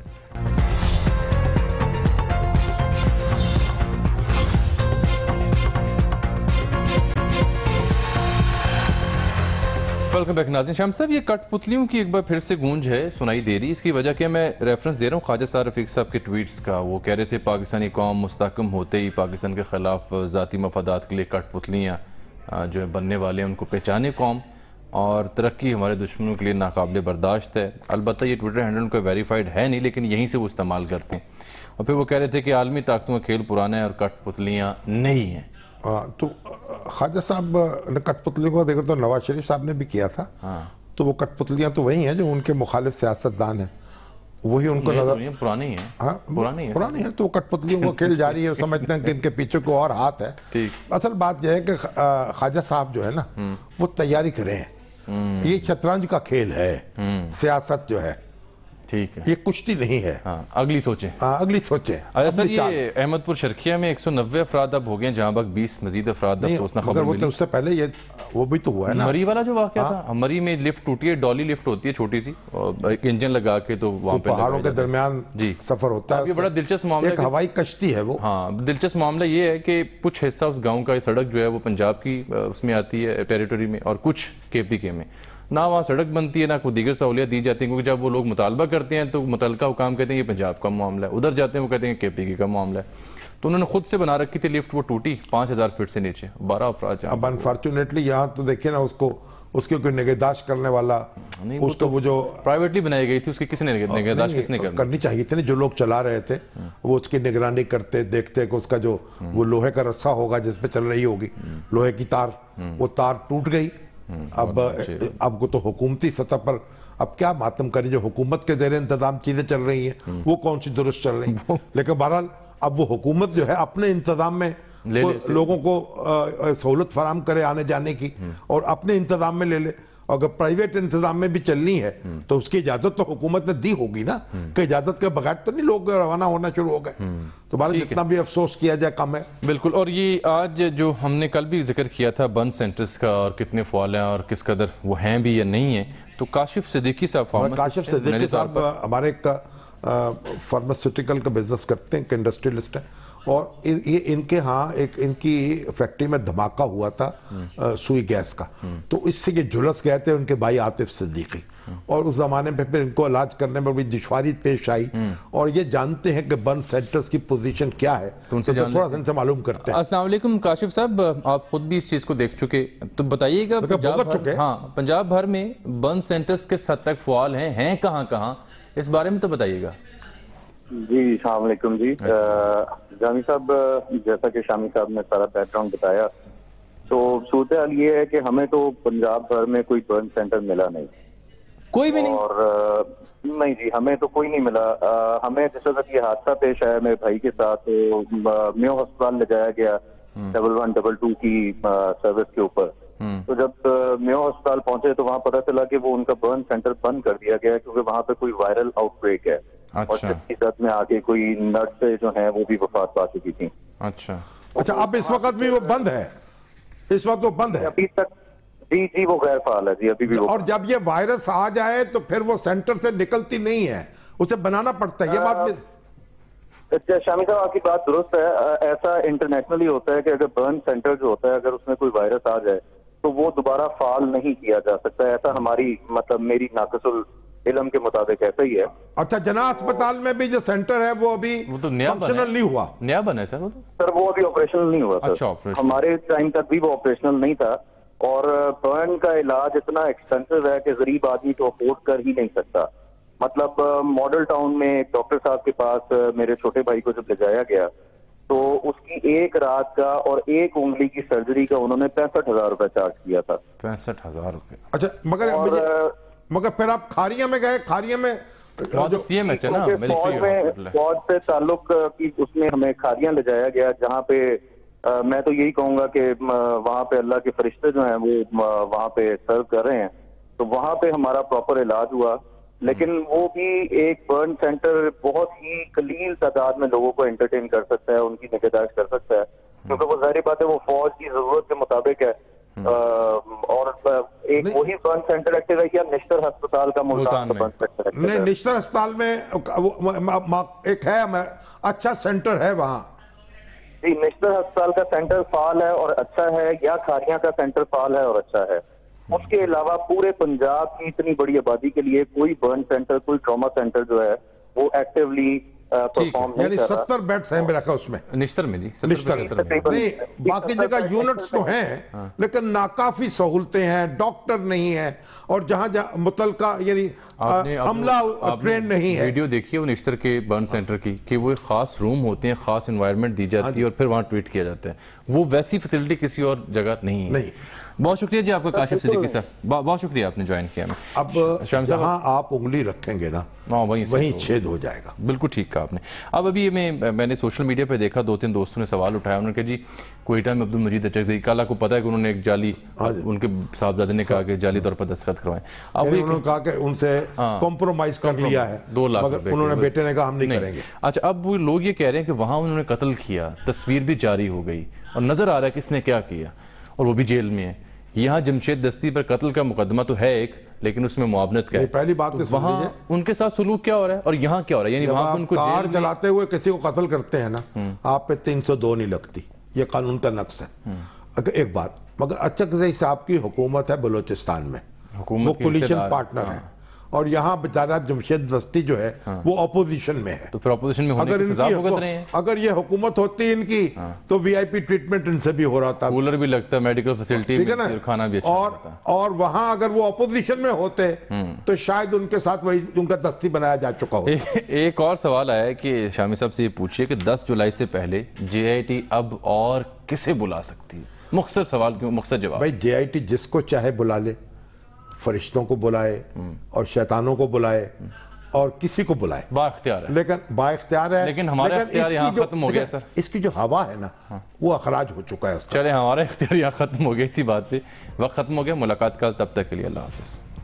ویلکم بیک ناظرین۔ شام صاحب، یہ کٹ پتلیوں کی ایک بار پھر سے گونج ہے سنائی دے رہی، اس کی وجہ کیا؟ میں ریفرنس دے رہا ہوں خواجہ سعد رفیق صاحب کے ٹویٹس کا، وہ کہہ رہے تھے پاکستانی قوم مستحکم ہوتے ہی پاکستان کے خلاف ذاتی مفادات کے لیے کٹ پتلیاں جو ہیں بننے والے ہیں، ان کو پہچانے قوم، اور ترقی ہمارے دشمنوں کے لیے ناقابل برداشت ہے۔ البتہ یہ ٹویٹر ہینڈل ان کا ویریفائڈ ہے نہیں، لیکن یہیں سے وہ استعمال کرتے ہیں، اور پھر وہ کہہ رہے تھے کہ عالمی طاقتوں کا کھیل پرانا ہے اور کٹ پتلیاں نہیں ہیں۔ تو خواجہ صاحب نے کٹ پتلیوں کو دیکھا تو نواز شریف صاحب نے بھی کیا تھا، تو وہ کٹ پتلیاں تو وہی ہیں جو ان کے مخالف سیاستدان ہیں، وہی ان کو نظر پرانی ہیں، ہاں پرانی ہیں، تو وہ کٹ پتلیوں کو کھیل جاری ہے، سمجھتے ہیں کہ ان کے پیچھے کو اور ہاتھ ہے۔ اصل بات یہ ہے کہ خواجہ صاحب جو ہے نا وہ تیاری کریں، یہ شطرنج کا کھیل ہے، سیاست جو ہے ٹھیک ہے، یہ کشتی نہیں ہے، اگلی سوچیں، اگلی سوچیں۔ اچھا سر، یہ احمد پور شرقیہ میں ایک سو نوے افراد اب ہو گئے، جہاں بک بیس مزید افراد افسوسناک خبر ملی۔ اس سے پہلے یہ وہ بھی تو ہوا ہے نا، مری والا جو واقعہ تھا، مری میں لفٹ ٹوٹی ہے، ڈالی لفٹ ہوتی ہے چھوٹی سی، ایک انجن لگا کے تو وہاں پہ پہاڑوں کے درمیان سفر ہوتا ہے، یہ بڑا دلچسپ معاملہ، ایک ہوائی کشتی ہے وہ۔ ہاں، دلچسپ معاملہ یہ ہے کہ کچھ حصہ اس گاؤں کا سڑک جو ہے وہ پنجاب کی اس میں آتی ہے ٹیریٹوری میں، اور کچھ کے پی کے میں، نہ وہاں سڑک بنتی ہے نہ کوئی دیگر سہولیات دی جاتی ہیں, کیونکہ جب وہ لوگ مطالبہ کرتے ہیں تو متعلقہ حکام کہتے ہیں یہ پنجاب کا معاملہ ہے, ادھر جاتے ہیں وہ کہتے ہیں کے پی کی کا معاملہ ہے. تو انہوں نے خود سے بنا رکھی تھی لفٹ, وہ ٹوٹی پانچ ہزار فٹ سے نیچے, بارہ افراد. اب انفارچونیٹلی یہاں تو دیکھیں نا, اس کو اس کی کوئی نگہداشت کرنے والا, اس کو وہ جو پرائیویٹلی بنائی گئی تھی اس کی کس نے نگہداشت کس نے کرنی چاہیے تھی نا, جو لوگ چلا رہے تھے وہ اس کی نگرانی کرتے, دیکھتے کہ اس کا جو وہ لوہے کا رسہ ہوگا جس پہ چل رہی ہوگی, لوہے کی تار, وہ تار ٹوٹ گئی. اب اب کو تو حکومتی سطح پر اب کیا ماتم کریں, جو حکومت کے زیر انتظام چیزیں چل رہی ہیں وہ کون سی درست چل رہی ہیں. لیکن بہرحال اب وہ حکومت جو ہے اپنے انتظام میں لوگوں کو سہولت فراہم کرے آنے جانے کی, اور اپنے انتظام میں لے لے. اگر پرائیویٹ انتظام میں بھی چلنی ہے تو اس کی اجازت تو حکومت نے دی ہوگی نا, کہ اجازت کے بغیر تو نہیں لوگ روانہ ہونا شروع ہو گئے. تو بہرحال جتنا بھی افسوس کیا جائے کم ہے. بالکل. اور یہ آج جو ہم نے کل بھی ذکر کیا تھا برن سینٹرز کا, اور کتنے فعال ہیں اور کس قدر وہ ہیں بھی یا نہیں ہیں, تو کاشف صدیقی صاحب کاشف صدیقی صاحب ہمارے ایک فارماسیوٹیکل کا بزنس کرتے ہیں, ایک انڈسٹریلسٹ ہیں, اور یہ ان کے ہاں ایک ان کی فیکٹری میں دھماکہ ہوا تھا سوئی گیس کا, تو اس سے یہ جھلس گئے تھے ان کے بھائی عاطف صدیقی, اور اس زمانے میں پھر ان کو علاج کرنے میں بڑی دشواری پیش آئی, اور یہ جانتے ہیں کہ برن سینٹرز کی پوزیشن کیا ہے, تو تھوڑا سا ان سے معلوم کرتے ہیں. السلام علیکم کاشف صاحب, آپ خود بھی اس چیز کو دیکھ چکے, تو بتائیے گا ہاں پنجاب بھر میں برن سینٹرز کس حد تک فعال ہیں, ہیں کہاں کہاں, اس بارے میں تو بتائیے گا. جی السلام علیکم. جی جامی صاحب, جیسا کہ شامی صاحب نے سارا بیک گراؤنڈ بتایا, تو صورتحال یہ ہے کہ ہمیں تو پنجاب بھر میں کوئی برن سینٹر ملا نہیں, کوئی بھی نہیں, اور نہیں جی ہمیں تو کوئی نہیں ملا. ہمیں جس وقت یہ حادثہ پیش آیا میرے بھائی کے ساتھ, میو ہسپتال لے جایا گیا ڈبل ون ڈبل ٹو کی سروس کے اوپر, تو جب میو ہسپتال پہنچے تو وہاں پتا چلا کہ وہ ان کا برن سینٹر بند کر دیا گیا کیونکہ وہاں پہ کوئی وائرل آؤٹ بریک ہے, اور جس کی صورت میں آگے کوئی نرس جو ہیں وہ بھی وفات پا چکی تھی. اچھا اچھا اب اس وقت بھی وہ بند ہے, اس وقت وہ بند ہے ابھی تک؟ جی جی وہ غیر فعال ہے جی ابھی بھی. اور جب یہ وائرس آ جائے تو پھر وہ سینٹر سے نکلتی نہیں ہے, اسے بنانا پڑتا ہے, یہ بات بھی. شامی صاحب آپ کی بات درست ہے, ایسا انٹرنیشنلی ہوتا ہے کہ اگر برن سینٹر جو ہوتا ہے اگر اس میں کوئی وائرس آ جائے تو وہ دوبارہ فعال نہیں کیا جا سکتا, ایسا ہماری مطلب میری ناقص علم کے مطابق ایسا ہی ہے. اچھا جناح اسپتال میں بھی جو سینٹر ہے وہ ابھی فنکشنل نہیں ہوا, نیا بنا ہے سر وہ سر وہ ابھی آپریشنل نہیں ہوا سر, ہمارے ٹائم تک بھی وہ آپریشنل نہیں تھا, اور برن کا علاج اتنا ایکسپینسو ہے کہ غریب آدمی تو افورڈ کر ہی نہیں سکتا. مطلب ماڈل ٹاؤن میں ایک ڈاکٹر صاحب کے پاس میرے چھوٹے بھائی کو جب لے جایا گیا تو اس کی ایک رات کا اور ایک انگلی کی سرجری کا انہوں نے پینسٹھ ہزار روپے چارج کیا تھا. پینسٹھ ہزار روپے اچھا مگر مگر پھر آپ کھاریاں میں گئے, کھاریاں میں سی ایم ایچ ہے نا, فوج سے تعلق کی اس میں ہمیں کھاریاں لے جایا گیا, جہاں پہ میں تو یہی کہوں گا کہ وہاں پہ اللہ کے فرشتے جو ہیں وہ وہاں پہ سرو کر رہے ہیں, تو وہاں پہ ہمارا پراپر علاج ہوا. لیکن وہ بھی ایک برن سینٹر بہت ہی قلیل تعداد میں لوگوں کو انٹرٹین کر سکتا ہے, ان کی نگہداشت کر سکتا ہے, کیونکہ وہ ظاہری بات ہے وہ فوج کی ضرورت کے مطابق ہے. اور ایک وہی برن سینٹر ایکٹیو ہے کیا نشتر ہسپتال کا ملتان کا برن سینٹر ایکٹیو ہے. نہیں نشتر ہسپتال میں ایک ہے اچھا سینٹر ہے وہاں. جی نشتر ہسپتال کا سینٹر فعال ہے اور اچھا ہے, یا کھاریاں کا سینٹر فعال ہے اور اچھا ہے. اس کے علاوہ پورے پنجاب کی اتنی بڑی آبادی کے لیے کوئی برن سینٹر, کوئی ٹراما سینٹر جو ہے وہ ایکٹیولی پرفارم نہیں یعنی ستر بیڈز ہیں میرا خیال اس میں نشتر میں جی, نہیں باقی جگہ یونٹس تو ہیں لیکن ناکافی سہولتیں ہیں, ڈاکٹر نہیں ہیں, اور جہاں جہاں متعلقہ یعنی عملہ ٹرین نہیں ہے. ویڈیو دیکھیے وہ نشتر کے برن سینٹر کی کہ وہ ایک خاص روم ہوتے ہیں, خاص انوائرمنٹ دی جاتی ہے اور پھر وہاں ٹریٹ کیا جاتا ہے, وہ ویسی فیسلٹی کسی اور جگہ نہیں ہے. بہت شکریہ جی آپ کا کاشف صدیقی صاحب, بہت شکریہ آپ نے جوائن کیا. اب جہاں آپ انگلی رکھیں گے نا وہیں چھید ہو جائے گا. بالکل ٹھیک کہا آپ نے. اب ابھی میں میں نے سوشل میڈیا پہ دیکھا دو تین دوستوں نے سوال اٹھایا, انہوں نے کہا جی کوئٹہ میں عبد المجید اچکزئی, کل آپ کو پتا ہے کہ انہوں نے ایک جعلی, ان کے صاحبزادے نے کہا کہ جعلی طور پر دستخط کروائیں. اب انہوں نے کہا کہ ان سے کمپرومائز کر لیا ہے, دو لاکھ انہوں نے بیٹے نے کہا ہم نہیں کریں گے. اچھا اب وہ لوگ یہ کہہ رہے ہیں کہ وہاں انہوں نے قتل کیا, تصویر بھی جاری ہو گئی اور نظر آ رہا ہے کہ اس نے کیا کیا, اور وہ بھی جیل میں ہے. یہاں جمشید دستی پر قتل کا مقدمہ تو ہے ایک, لیکن اس میں معاونت کا ہے. پہلی بات وہاں ان کے ساتھ سلوک کیا ہو رہا ہے اور یہاں کیا ہو رہا ہے, یعنی وہاں ان کو کار چلاتے ہوئے کسی کو قتل کرتے ہیں نا, آپ پہ تین سو دو نہیں لگتی, یہ قانون کا نقص ہے. ایک بات, مگر اچکزئی صاحب کی حکومت ہے بلوچستان میں, حکومت وہ کے کولیشن حصے دار، پارٹنر ہیں، اور یہاں بیچارہ جمشید دستی جو ہے وہ اپوزیشن میں ہے. تو پھر اپوزیشن میں ہونے اگر کی ان سزا کی بھگت رہے ہیں. اگر یہ حکومت ہوتی ان کی تو وی آئی پی ٹریٹمنٹ ان سے بھی ہو رہا تھا، کولر بھی لگتا ہے، میڈیکل فیسلٹی ٹھیک ہے بھی، نا. کھانا بھی اچھا اور ہوتا ہے. اور وہاں اگر وہ اپوزیشن میں ہوتے تو شاید ان کے ساتھ وہی ان کا دستی بنایا جا چکا ہوتا. ایک اور سوال آیا ہے کہ شامی صاحب سے یہ پوچھئے کہ دس جولائی سے پہلے جے آئی ٹی اب اور کسے بلا سکتی ہے؟ مختصر سوال کیوں، مختصر جواب. بھائی جے آئی ٹی جس کو چاہے بلا لے، فرشتوں کو بلائے اور شیطانوں کو بلائے اور کسی کو بلائے، با اختیار ہے. لیکن با اختیار ہے. لیکن ہمارا اختیار یہاں ختم ہو گیا سر. اس کی جو ہوا ہے نا وہ اخراج ہو چکا ہے اس کا. چلے ہمارا اختیار یہاں ختم ہو گیا، اسی بات پہ وقت ختم ہو گیا. ملاقات کل، تب تک کے لیے اللہ حافظ.